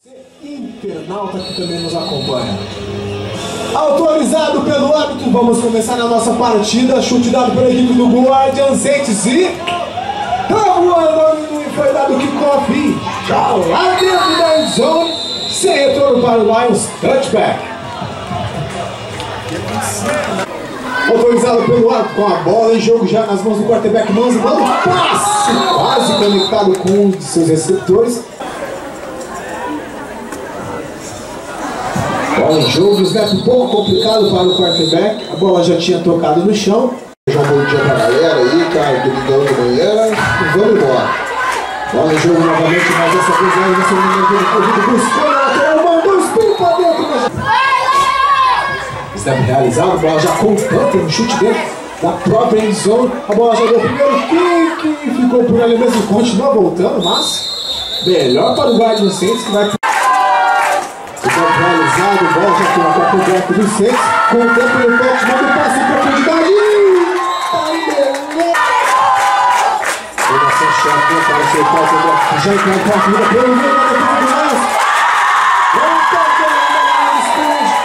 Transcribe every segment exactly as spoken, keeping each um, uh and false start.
Internauta que também nos acompanha. Autorizado pelo árbitro, vamos começar a nossa partida. Chute dado pela equipe do Guardians antes e... tá voando e foi dado kickoff. Já lá dentro da endzone, sem retorno para o Lions, touchback. Autorizado pelo árbitro com a bola em jogo já nas mãos do quarterback, mãos dando passe, quase conectado com um de seus receptores. Bola em jogo, snap um pouco complicado para o quarterback, a bola já tinha tocado no chão. Já bom dia pra galera aí, cara, domingão de manhã, e vamos embora. Bola em jogo novamente, mas dessa vez aí nessa linha de corrida, buscou a lateral, mandou o espinho para dentro. Mas... snap realizado, bola já contando, um chute dentro da própria endzone. A bola já deu o primeiro kick e ficou por ali mesmo, continua voltando, mas melhor para o Guardians Saints que vai... realizado, bola já tem o quarterback do Saints, com o tempo no toque, manda o passe em profundidade. Formação choque para o seu quarterback, que já entrou com a corrida pelo meio da defesa do Lions. Não toca ainda no estúdio.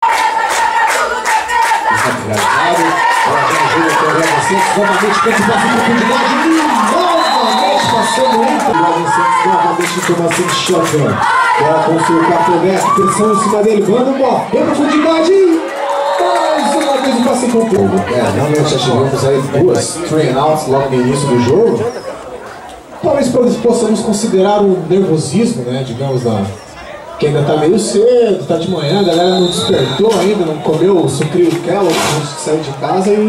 Realizado, bola já ajuda para o Guardians Saints, novamente tenta o passe em profundidade e novamente passando entre o Guardians Saints, novamente em formação de shotgun. Bola com o seu quarterback, pressão em cima dele, manda o bola, em profundidade, mais uma vez o passe com o povo. É, realmente já tivemos aí duas train outs logo no início do jogo. Talvez possamos considerar um nervosismo, né, digamos, na, que ainda tá meio cedo, tá de manhã, a galera não despertou ainda, não comeu o sucrilho Kellogg antes de sair de casa e...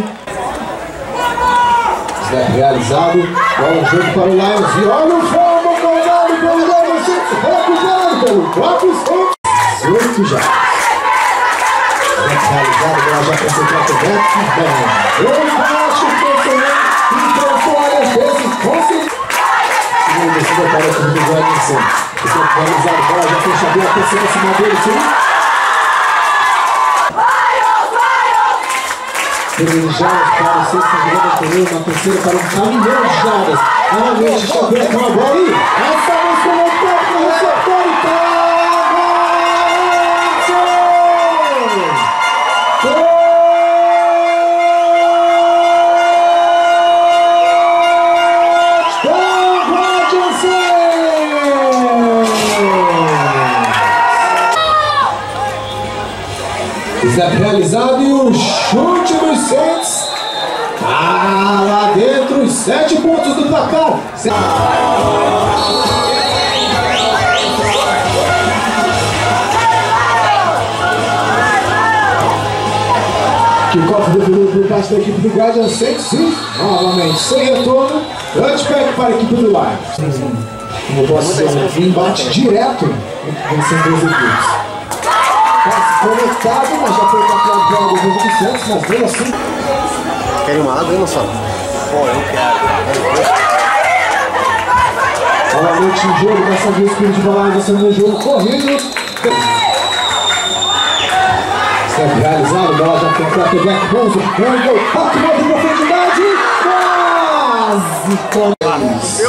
snap realizado, bola no jogo para o Lions, e olha o fogo causado pelo Lions, recuperado pelo próprio Saints. Oito já. Realizado, bola já com o quarterback. Eu baixo o pensamento, enfrentou a defesa e conseguiu. Segundo descida para o time do Guardians Saints. Realizado, bola já fecha bem a terceira em cima dele, sim. Três jardas para o sexto jogada por ele, uma terceira para um caminhão de jardas. Novamente, Xavier com a bola e essa vez conectada com o receptor e tá! Snap realizado e o chute dos Saints. Ah, lá dentro, os sete pontos do placar. Kickoff definido por parte da equipe do Guardians Saints. E, novamente, sem retorno, touchback para a equipe do Lions. Como posso dizer, um embate direto entre as duas equipes. Conectado, mas já foi capturado pela defesa do Santos, mas mesmo assim... Querem uma água aí, moçada? Pô, eu quero. Novamente em jogo, dessa vez o de bola sendo no jogo corrido. Snap realizado, bola já tem para pegar com o Campbell, quatro metros de profundidade, quase com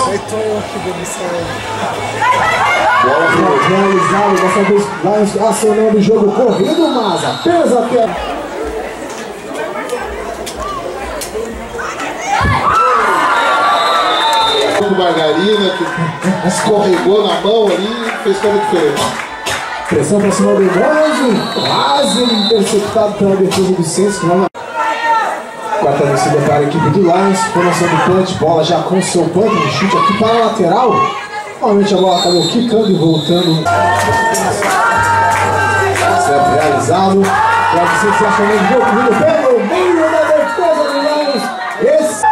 bola realizada, dessa vez vai acionando o jogo corrido, mas apenas até... Margarina que escorregou na mão ali e fez toda a diferença. Pressão para cima do Monzo, quase interceptado pela defesa do Saints. Quarta descida para a equipe do Lions, formação do punch, bola já com o seu punch, um chute aqui para a lateral. Normalmente a bola acabou quicando e voltando. Snap realizado. O Saints acionando o jogo corrido pelo meio da defesa do Lions. Esse...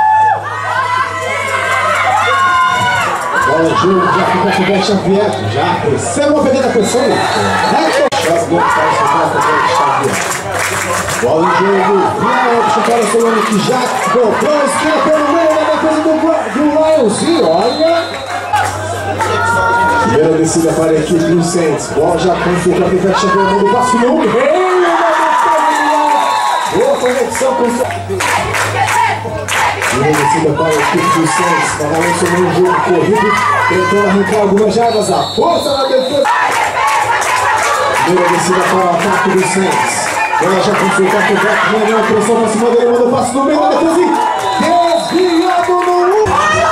bola no jogo, já fica com o Beto Xavier, já recebe uma pequena pressão. Bola no jogo, final, chutada Solano que já comprou a esquerda pelo meio da defesa do, do Lions. E olha... primeira descida para a equipe do Saints. Bola já com o Beto Xavier, manda o passe no meio da defesa do Lions. Boa conexão com o... primeira descida para a equipe do Saints, novamente sobre um jogo corrido, tentando arrancar algumas jardas, a força na defesa. Primeira descida para o ataque do Saints. Ela já conseguiu o quarterback, ganhou a pressão para cima dele, mandou passe no meio da defesa e desviado no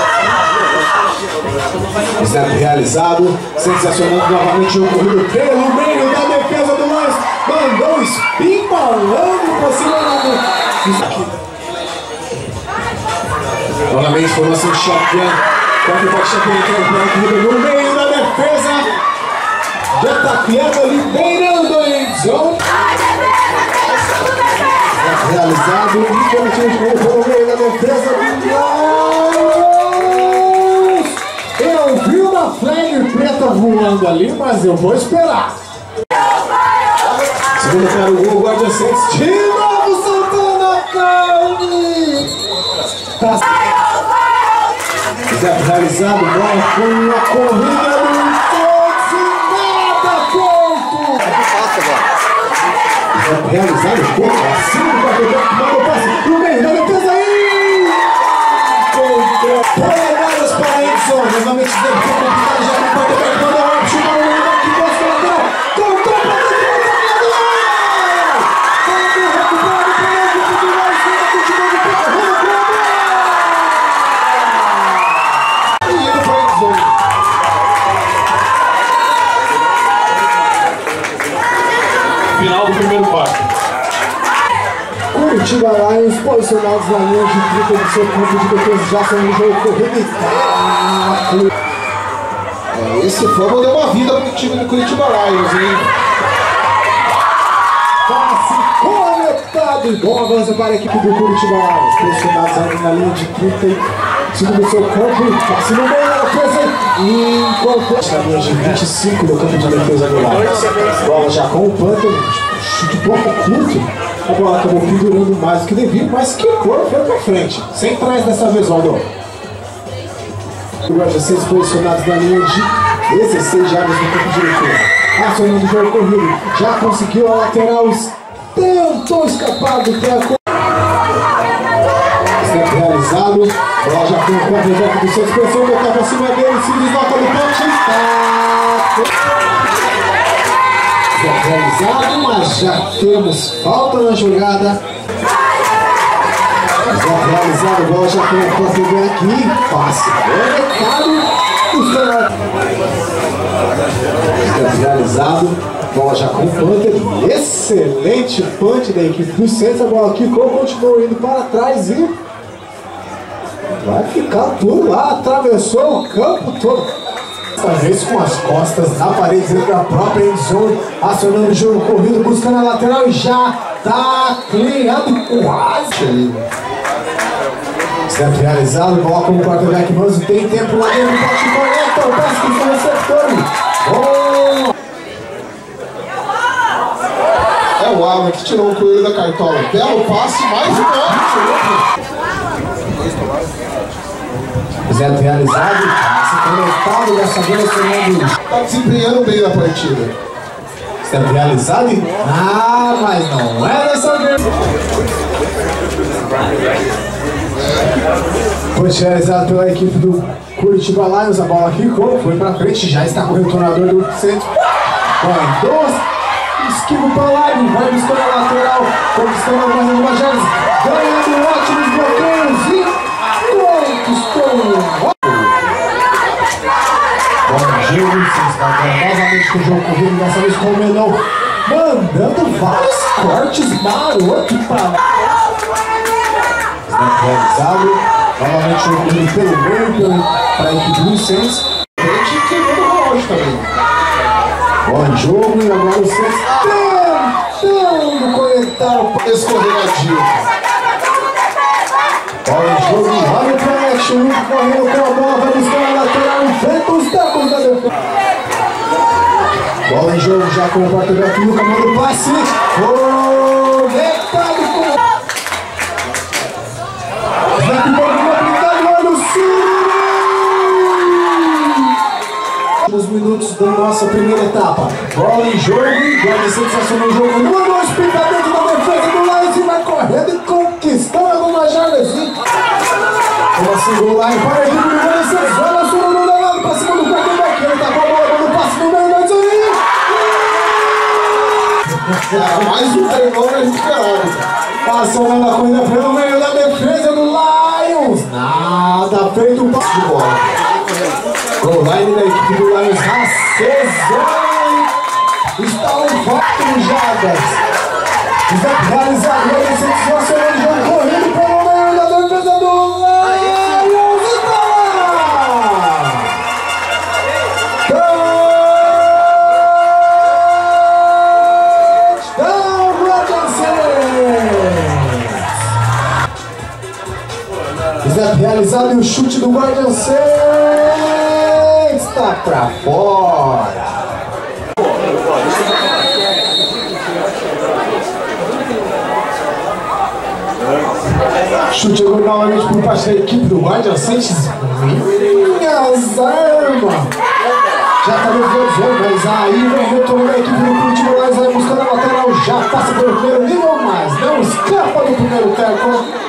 snap realizado, sensacionando novamente o corrido pelo meio da defesa do Lions. Mandou espimbalando por cima do... Novamente formação shotgun. Quarterback shotgun no meio da defesa. Já tá criando ali, beirando a endzone. Realizado, literalmente pelo meio da defesa do Lions. Eu vi uma flag preta voando ali, mas eu vou esperar. Segundo para o gol, guarda Saints. De novo soltando a carne. Tá realizado, bola com a corrida do Saints e nada feito. Realizado, pouco acima do quarterback, manda o passe no meio da defesa aí. Polegadas para a endzone, novamente deve ser complicado já com o quarterback, manda o option para o meio da que gosta lateral. Contou para dentro do trabalhador. Quando recuperado para a equipe do Lions, fica continuando percorrendo o campo. E indo para a endzone. Final do primeiro quarto. Curitiba Lions posicionados na linha de trinta do seu campo de defesa, já são no jogo corrido e É, esse fumble deu uma vida pro time do Curitiba Lions, hein? passe conectado e bom avanço para a equipe do Curitiba Lions, posicionados ali na linha de trinta e cinco do seu campo, passe no meio da defesa e enquanto na linha de vinte e cinco do campo de defesa do Lions. Bola já com o Panther, chute pouco curto. A bola acabou pendurando mais do que devia, mas que cor foi pra frente. Sem trás dessa vez, Waldo. O Roger seis posicionados na linha de dezesseis jardas no campo de defesa. Acionando o jogo corrido. Já conseguiu a lateral. Tentou escapar do teco. Snap realizado. Bola já com o quarterback do seu expressão. Botar pra cima dele. Se desloca do ponte. Está realizado, mas já temos falta na jogada. Já realizado, bola já com o quarterback aqui. Passe conectado. Já realizado, bola já com o Panther. Excelente punch da equipe do Saints. A bola quicou, continuou indo para trás e vai ficar tudo lá. Atravessou o campo todo. Dessa vez com as costas na parede dentro da própria endzone, acionando o jogo corrido, buscando a lateral e já tá cleando quase. Snap realizado, bola como quarterback Manso, tem tempo lá dentro, bate e conecta, o passe que foi receptor. Bom! É o Alan que tirou o coelho da cartola. Belo passe, mais um ótimo. Snap realizado, passe conectado, dessa vez acionando. Tá desempenhando bem na partida. Snap realizado e... Ah, mas não é dessa vez. Foi realizado pela equipe do Curitiba Lions, a bola quicou, foi pra frente, já está com o retornador do centro. Com dois, esquiva para lá e vai buscando a lateral, conquistando mais algumas jardas, ganhando ótimos bloqueios e conquistou. Bom jogo, se está novamente com o jogo corrido, dessa vez com o Menão, mandando vários cortes marotos para realizado, novamente o corrido pelo meio para a equipe do Saints. A gente queimou no relógio também. Bom jogo e agora o Saints tentando conectar o Escorregadio. Bom jogo, olha o connection, muito correndo com a bola, vai buscar a lateral, enfrenta os tacos da defesa. Bola em jogo já com o quarterback no comando do passe, conectado com minutos da nossa primeira etapa. Bola em jogo, guarda sensacional no jogo. Mandou espingar dentro da defesa do Lions e vai correndo e conquistando algumas jardas. Uma segunda line para a equipe do Lions. Olha só no lado para cima do quarterback. Ele tá com a bola no passe no meio da zona. É, mais um turnover esperado. Passando a corrida pelo meio da defesa do Lions. Nada feito, um passe de bola. Goal line da equipe do Lions, Racezão. Está um quatro jardas. Está realizado a recepção, o jogo corrido pelo meio da defesa do Lions. Touchdown, Guardian Está realizado e o chute do Guardian está pra fora. Chute agora novamente por parte da equipe do Guardian Saints. Minhas armas! Já tá no jogo, mas aí vem retorno da equipe do Curitiba Lions, vai buscando a lateral, já passa pelo primeiro nível, mas não escapa do primeiro teco.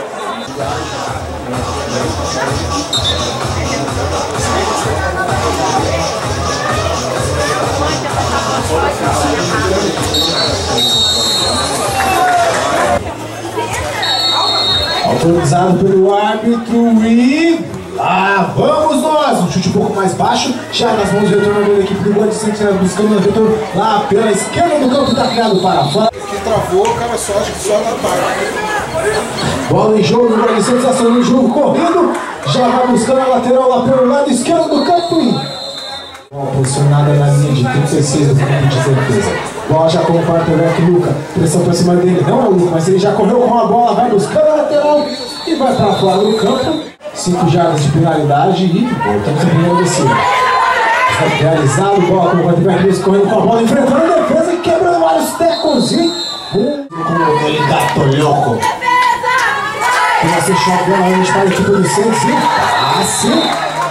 Autorizado pelo árbitro e lá vamos nós! Um chute um pouco mais baixo, já nas mãos do retornador da equipe do Guardian Saints, buscando o retorno lá pela esquerda do campo, está criado para fora. Que travou, o cara só, acho que só na tarde. Bola em jogo, o Guardian Saints acionando o jogo correndo, já vai buscando a lateral lá pelo lado esquerdo do campo e bola posicionada na linha de trinta e seis do campo de defesa. Bola já com o quarterback Luca, pressão pra cima dele, não é o Luca, mas ele já correu com a bola, vai buscando a lateral e vai para fora do campo. cinco jardas de penalidade e voltamos a primeira descida. Está realizado, bola com o quarterback Luca correndo com a bola, enfrentando a defesa e quebrando vários tecos e um com ele gato louco. E vai ser chocando novamente para a equipe do Saints e passe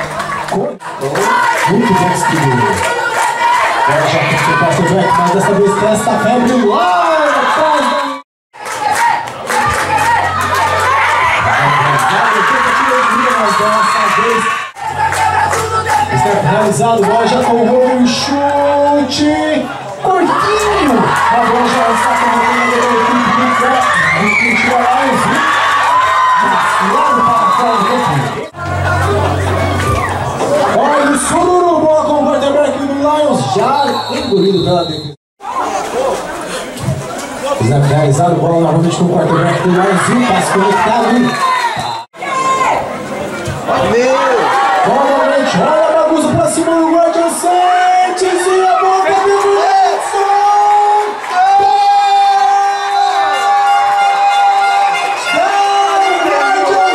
muito bem distribuído. Agora já com o quarterback, mas dessa vez testa a febre lá atrás da... Mas dessa vez está realizado, bola já com o rolo e chute curtinho. A bola já está com a equipe do Curitiba Lions lá para fora do campo. Olha o sururu, bola com o quarterback do Lions, já engolido pela defesa. Está realizado, bola novamente com o quarterback do Lions, e passe conectado. Bola novamente, olha a bagunça pra cima do Guardian Saints e a bola do Edson! Guardian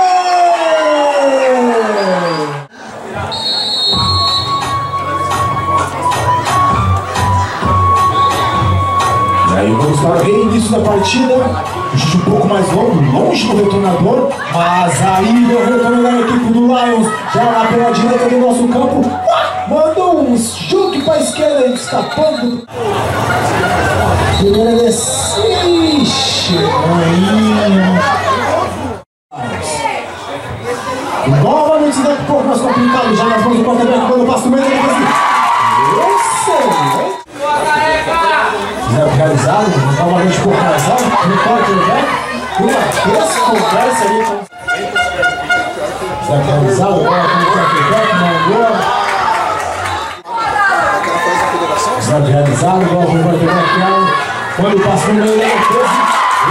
E aí vamos para o reinício da partida. Um chute um pouco mais longo, longe do retornador, mas aí vem o retorno da equipe do Lions, já lá pela direita do nosso campo, mandou um chute para a esquerda, escapando. Primeira descida. Ixi, novamente dá um pouco mais complicado, já nas mãos do quarterback, quando passa o meio da defesa. Excelente! Realizado, novamente por mais alto, no quarterback, uma desconversa ali com... Realizado, bola com o quarterback, mandou. Realizado, bola com o quarterback, quando passa no meio da defesa.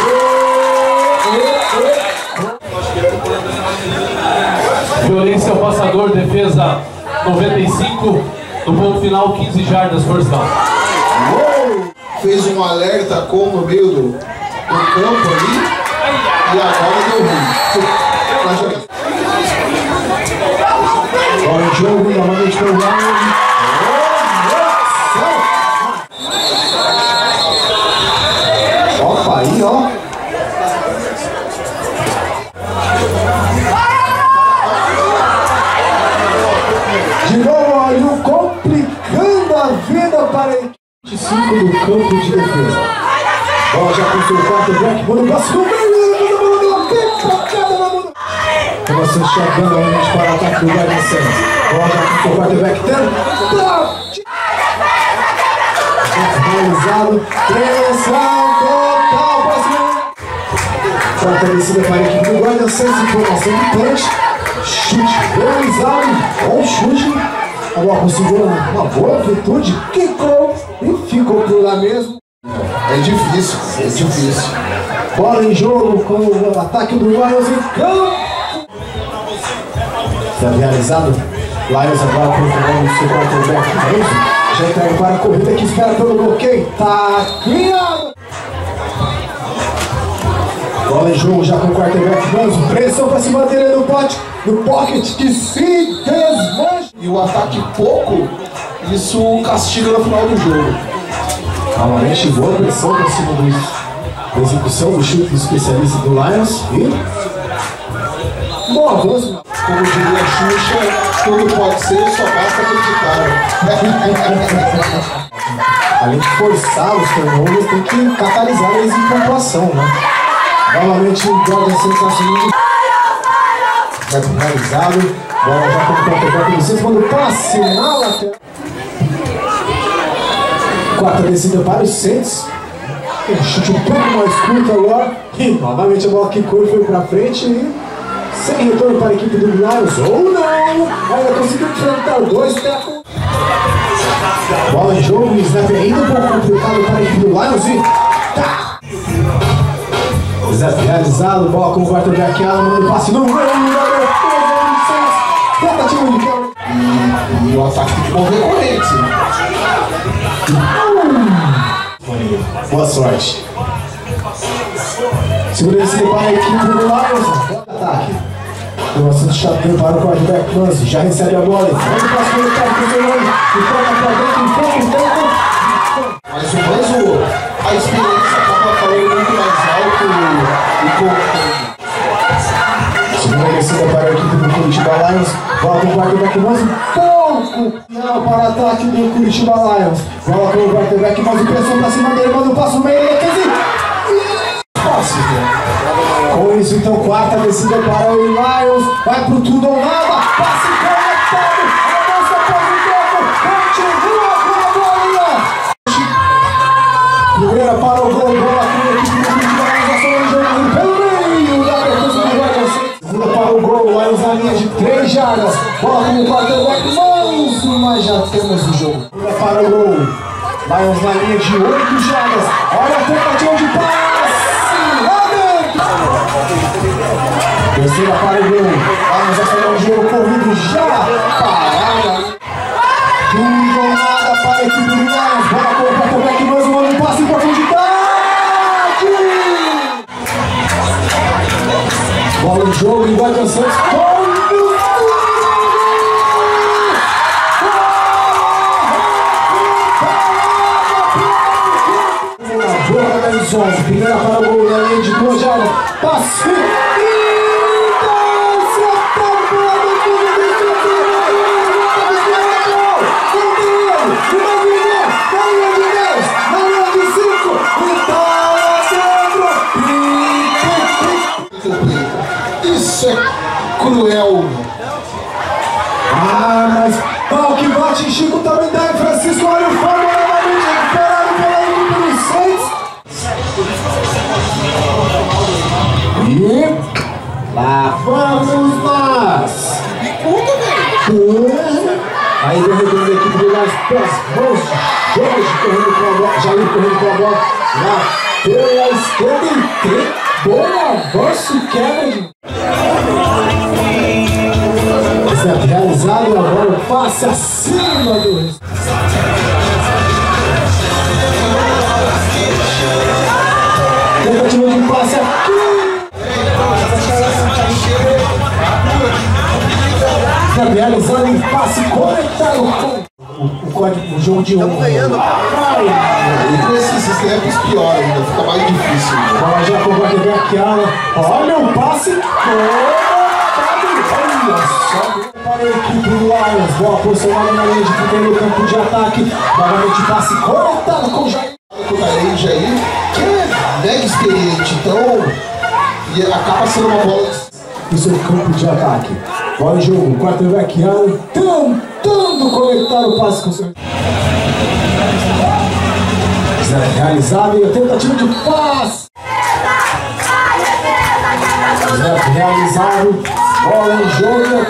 Violência ao passador, defesa noventa e cinco, no ponto final quinze jardas, first down. Fez um alerta com no meio do, do campo ali e agora deu ruim. Agora o jogo novamente para o Lions. Opa, aí ó. De novo, olha, complicando a vida para ele. vinte e cinco do campo de defesa. Bola já com o seu quarterback, manda o passe no meio. Começando chegando novamente para o ataque do Guardian Saints. Bola já com o seu quarterback, tenta. realizado. Pressão total para cima. Quarta descida para a equipe do Guardian Saints. Informação de punch. Chute realizado. Bom chute. A bola conseguiu uma boa amplitude. Quicou e ficou por lá mesmo. É difícil, é difícil. Bola em jogo com o ataque do Lions em campo. Está realizado. Lions agora procurando o seu quarterback. Já está para a corrida que espera pelo bloqueio. Tá criado. Bola em jogo já com o quarterback. Vamos, pressão para cima dele no pote. No pocket que se desmancha. E o ataque pouco, isso castiga no final do jogo. Novamente, boa pressão para cima do, da execução do chute do especialista do Lions. E bom avanço. Como diria a Xuxa, tudo pode ser, só basta acreditar. Além de forçar os turnovers, tem que catalisar eles em pontuação, né? Novamente, o Guardian Saints assumindo. Vai pro realizado. Bola já com o quarterback do Saints, quando passe na lateral. Quarta descida para o Saints. Um chute um pouco mais curto agora. E novamente a bola quicou e foi para frente. E sem retorno para a equipe do Lions. Ou não! Ainda conseguiu enfrentar dois tecos. Bola em jogo. Snap ainda um pouco complicado para a equipe do Lions. E tá! Snap realizado. Bola com o quarterback Allen. Manda o passe no meio. Tentativa de quebra. E o ataque tem que mover corrente. Boa sorte. Segura esse para a equipe do Lions. Ataque. O assunto chateio para o quarterback Manzi. Já recebe a bola. Manda o passe pelo carro para o seu nome. E toca para dentro. E toca, e toca. Mas o Manzo, a experiência acaba falando muito mais alto e com. Segunda descida para a equipe do Curitiba Lions. Bola com o quarterback Manzi. Pouco. Não para o ataque do Curitiba Lions. Bola com o quarterback Manzi. Pressão para cima dele. Manda o passo no meio. Com isso, então, quarta descida para o Lions. Vai pro tudo ou nada. Passe conectado. Avança para o tempo. Continua com a bola. Primeira para o gol. Bola com a equipe do Curitiba Lions. Ação de jogo pelo meio da defesa do Guardian Saints. Segunda para o gol. Lions na linha de três jardas. Bola com o quarterback Manso. Mas já temos o jogo. Segunda para o gol. Lions na linha de oito jardas. Olha a tentativa de passe. Terceira para o gol. Vamos acelerar o jogo corrido já. Parada. Tudo ou nada para a equipe do Lions. Bola com o quarterback Manso. Manda um passe em profundidade. Bola em jogo e Guardian Saints. Primeira para o gol na linha de duas jardas. Passe. Isso é cruel. Ah, mas pau que bate, Chico também dá em Francisco. Olha o fogo novamente recuperado pela equipe do Saints. E lá vamos nós. Aí vem retorno da equipe do Lions pelas mãos. Jorge correndo com a bola. Jair correndo com a bola. Lá pela esquerda e tem bom avanço e quebra de. Snap realizado e agora o passe acima do. Tentativa de passe aqui. Snap realizado em passe conectado com o, o código, o jogo de um. Estamos ganhando. E nesses snaps pior ainda, fica mais difícil. Bola já com o quarterback Allen. Olha o passe. Olha só. Para a equipe do Lions. Bola posicionada na linha de primeiro campo de ataque. Novamente passe conectado com o Jair. Com o Dareide aí, que é mega experiente, então. E acaba sendo uma bola. No seu campo de ataque. Bola em jogo. Quarterback Allen tentando conectar o passe com o seu. Realizado e a tentativa de passe. Realizado, bola em jogo.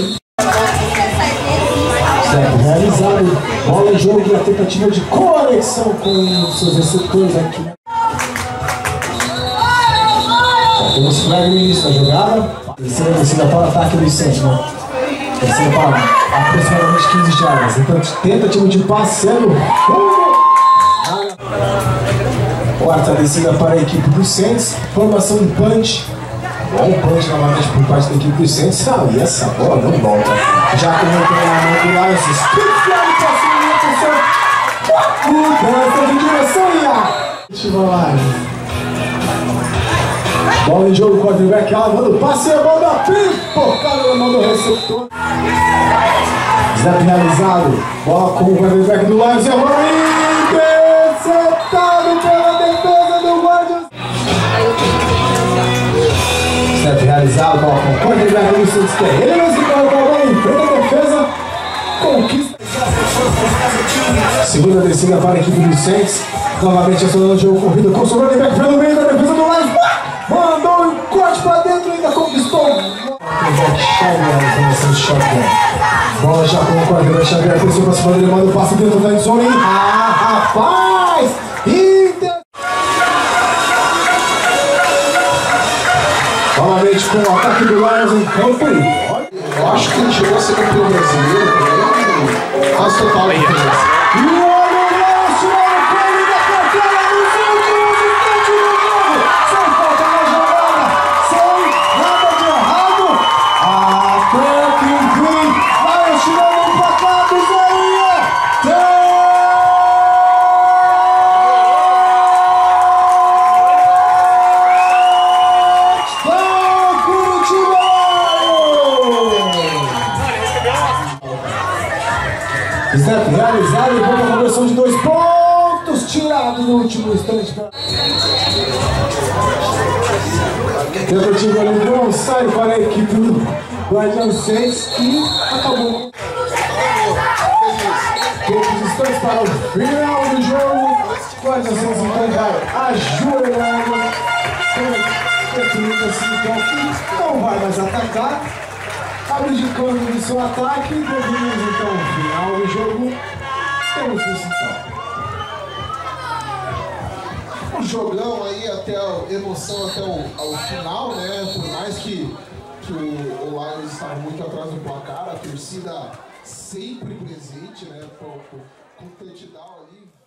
Realizado, bola em jogo e a tentativa de conexão com seus receptores aqui. Já temos flag no início da jogada. Terceira descida para o ataque do Vicente, né? Terceira para aproximadamente quinze jardas. Então, tentativa de passe sendo. Quarta descida para a equipe do Saints. Formação em punch. Bom punch novamente por parte da equipe do Saints. Ah, e essa bola não volta. Já comentou na mão do Lions. Especial para cima. Mudança de direção e a. Bola em jogo, quarterback lavando. Passe a bola pipocada na mão do receptor. Snap realizado. Bola com o quarterback do Lions e agora interceptado pela defesa do Guardians. Snap realizado, bola com o quarterback do Saints. Ele mesmo que coloca a bola em frente da defesa. Conquista. Segunda descida para a equipe do Saints. Novamente acionando o jogo corrida com o seu quarterback pelo meio da defesa do Lions. Mandou um corte pra dentro e ainda conquistou. Bola já com o quarterback Xavier. Desceu pra cima dele, manda o passe dentro da endzone. Ah, rapaz! Inter... Novamente com o ataque do Lions em campo. Eu acho que ele chegou a ser campeão brasileiro também. Faz total diferença. E o olho Lions tirando o pele da carteira nos últimos instantes do jogo. Sem falta na jogada, sem nada de errado. Até que enfim, Lions tirando o placar do Zé. Snap realizado e boa conversão de dois pontos, tirado no último instante. Tentativa ali não sai para a equipe do Guardians Saints e acabou. Poucos instantes para o final do jogo. Guardians Saints então vai ajoelhando. Não vai mais atacar. Abdicando de seu ataque, devemos então o final do jogo. Temos isso então. Um jogão aí até a emoção até o ao final, né? Por mais que, que o, o Lions estava muito atrás do placar, a torcida sempre presente, né? Com, com, com touchdown ali.